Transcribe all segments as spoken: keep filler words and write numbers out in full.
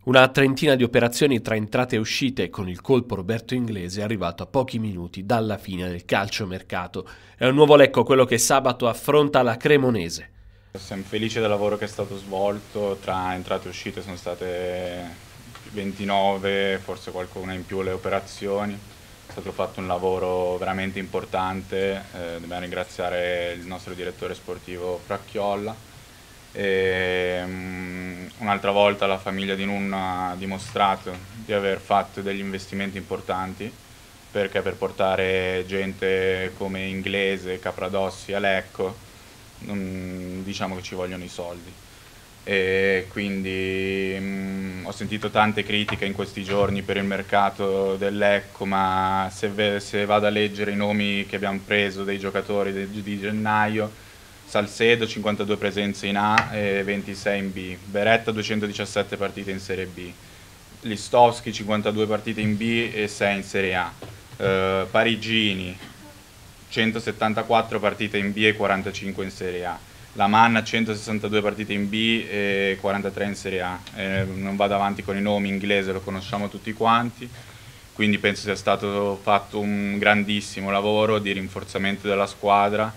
Una trentina di operazioni tra entrate e uscite con il colpo Roberto Inglese è arrivato a pochi minuti dalla fine del calciomercato. È un nuovo Lecco quello che sabato affronta la Cremonese. Siamo felici del lavoro che è stato svolto, tra entrate e uscite sono state ventinove, forse qualcuna in più le operazioni. È stato fatto un lavoro veramente importante, eh, dobbiamo ringraziare il nostro direttore sportivo Fracchiolla. E, um, un'altra volta la famiglia di Nunna ha dimostrato di aver fatto degli investimenti importanti, perché per portare gente come Inglese, Capradossi a Lecco non, diciamo che ci vogliono i soldi. E quindi mh, ho sentito tante critiche in questi giorni per il mercato del Lecco, ma se, se vado a leggere i nomi che abbiamo preso dei giocatori di, di gennaio: Salcedo cinquantadue presenze in A e ventisei in B, Beretta duecentodiciassette partite in Serie B, Listowski cinquantadue partite in B e sei in Serie A, uh, Parigini centosettantaquattro partite in B e quarantacinque in Serie A, Lamanna centosessantadue partite in B e quarantatré in Serie A. Eh, non vado avanti con i nomi, Inglese lo conosciamo tutti quanti, quindi penso sia stato fatto un grandissimo lavoro di rinforzamento della squadra,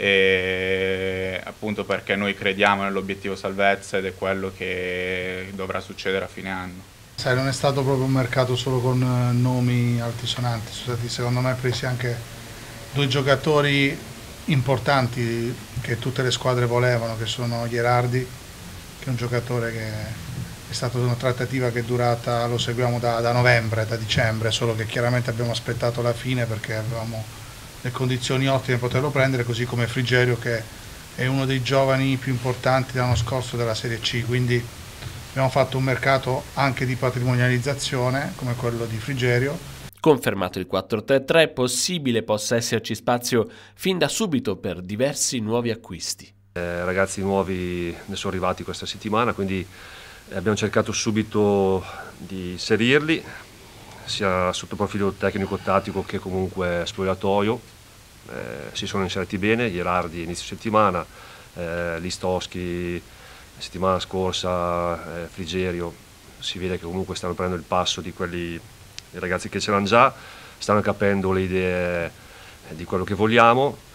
e appunto perché noi crediamo nell'obiettivo salvezza ed è quello che dovrà succedere a fine anno. Sai, non è stato proprio un mercato solo con nomi altisonanti, sono stati secondo me presi anche due giocatori importanti che tutte le squadre volevano, che sono Gherardi, che è un giocatore che è stata una trattativa che è durata, lo seguiamo da, da novembre, da dicembre, solo che chiaramente abbiamo aspettato la fine perché avevamo le condizioni ottime per poterlo prendere, così come Frigerio, che è uno dei giovani più importanti dell'anno scorso della Serie C, quindi abbiamo fatto un mercato anche di patrimonializzazione come quello di Frigerio. Confermato il quattro tre tre, è possibile possa esserci spazio fin da subito per diversi nuovi acquisti. Eh, ragazzi nuovi ne sono arrivati questa settimana, quindi abbiamo cercato subito di inserirli, sia sotto profilo tecnico-tattico che comunque spogliatoio. Eh, si sono inseriti bene, Gherardi inizio settimana, eh, Listowski la settimana scorsa, eh, Frigerio, si vede che comunque stanno prendendo il passo di quelli, i ragazzi che ce l'hanno già, stanno capendo le idee di quello che vogliamo.